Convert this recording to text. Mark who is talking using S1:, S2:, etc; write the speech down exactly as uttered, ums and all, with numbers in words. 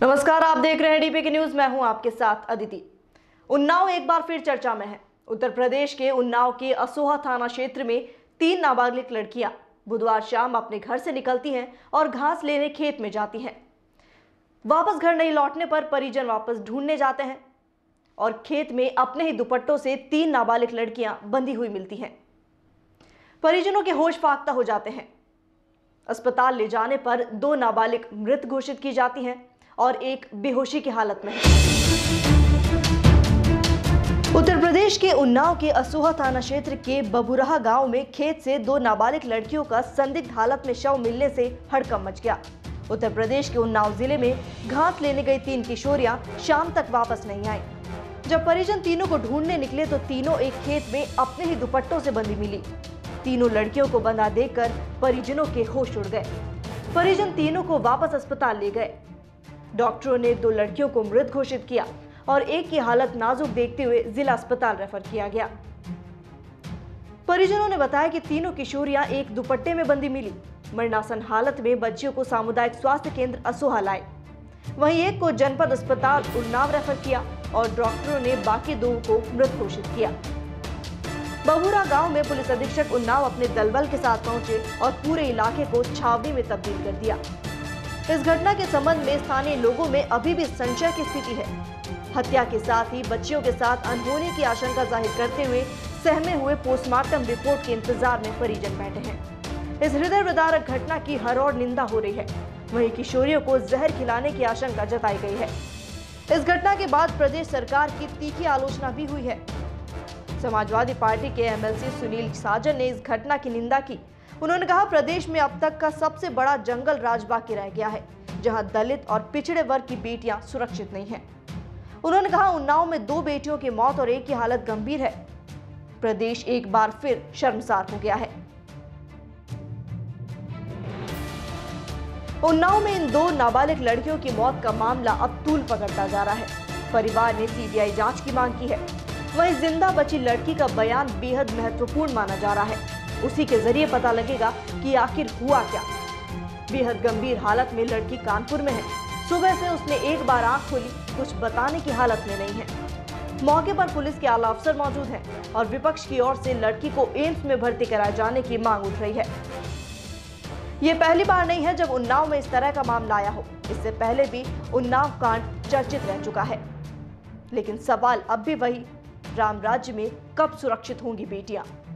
S1: नमस्कार, आप देख रहे हैं डीपी की न्यूज। मैं हूं आपके साथ अदिति। उन्नाव एक बार फिर चर्चा में है। उत्तर प्रदेश के उन्नाव के असोहा थाना क्षेत्र में तीन नाबालिग लड़कियां बुधवार शाम अपने घर से निकलती हैं और घास लेने खेत में जाती हैं। वापस घर नहीं लौटने पर परिजन वापस ढूंढने जाते हैं और खेत में अपने ही दुपट्टों से तीन नाबालिग लड़कियां बंधी हुई मिलती हैं। परिजनों के होश फाख्ता हो जाते हैं। अस्पताल ले जाने पर दो नाबालिग मृत घोषित की जाती हैं और एक बेहोशी की हालत में है। उत्तर प्रदेश के उन्नाव के असोहा थाना क्षेत्र के बबुराहा गांव में खेत से दो नाबालिग लड़कियों का संदिग्ध हालत में शव मिलने से हड़कंप मच गया। उत्तर प्रदेश के उन्नाव जिले में घास लेने गई तीन किशोरियां शाम तक वापस नहीं आई। जब परिजन तीनों को ढूंढने निकले तो तीनों एक खेत में अपने ही दुपट्टों से बंधी मिली। तीनों लड़कियों को बंधा देखकर परिजनों के होश उड़ गए। परिजन तीनों को वापस अस्पताल ले गए। डॉक्टरों ने दो लड़कियों को मृत घोषित किया और एक की हालत नाजुक देखते हुए जिला अस्पताल रेफर किया गया। परिजनों ने बताया कि तीनों किशोरियां एक दुपट्टे में बंधी मिली। मरणासन हालत में बच्चियों को सामुदायिक स्वास्थ्य केंद्र असोहा लाए। वहीं एक को जनपद अस्पताल उन्नाव रेफर किया और डॉक्टरों ने बाकी दो को मृत घोषित किया। बबुरा गांव में पुलिस अधीक्षक उन्नाव अपने दलबल के साथ पहुंचे और पूरे इलाके को छावनी में तब्दील कर दिया। इस घटना के संबंध में स्थानीय लोगों में अभी भी संशय की स्थिति है। हत्या के साथ ही बच्चियों के साथ अनहोनी की आशंका जाहिर करते हुए सहमे हुए पोस्टमार्टम रिपोर्ट के इंतजार में परिजन बैठे हैं। इस हृदय विदारक घटना की हर ओर निंदा हो रही है। वहीं किशोरियों को जहर खिलाने की आशंका जताई गई है। इस घटना के बाद प्रदेश सरकार की तीखी आलोचना भी हुई है। समाजवादी पार्टी के एमएलसी सुनील साजन ने इस घटना की निंदा की। उन्होंने कहा, प्रदेश में अब तक का सबसे बड़ा जंगल राज बाकी रह गया है, जहां दलित और पिछड़े वर्ग की बेटियां सुरक्षित नहीं हैं। उन्होंने कहा, उन्नाव में दो बेटियों की मौत और एक की हालत गंभीर है। प्रदेश एक बार फिर शर्मसार हो गया है। उन्नाव में इन दो नाबालिग लड़कियों की मौत का मामला अब तूल पकड़ता जा रहा है। परिवार ने सीबीआई जांच की मांग की है। वहीं जिंदा बची लड़की का बयान बेहद महत्वपूर्ण माना जा रहा है। उसी के जरिए पता लगेगा कि आखिर हुआ क्या। बेहद गंभीर हालत में लड़की कानपुर में है। सुबह से उसने एक बार आंख खोली, कुछ बताने की हालत में नहीं है। मौके पर पुलिस के आला अफसर मौजूद हैं और विपक्ष की ओर से लड़की को एम्स में भर्ती कराए जाने की मांग उठ रही है। ये पहली बार नहीं है जब उन्नाव में इस तरह का मामला आया हो। इससे पहले भी उन्नाव कांड चर्चित रह चुका है। लेकिन सवाल अब भी वही, राम राज्य में कब सुरक्षित होंगी बेटियां।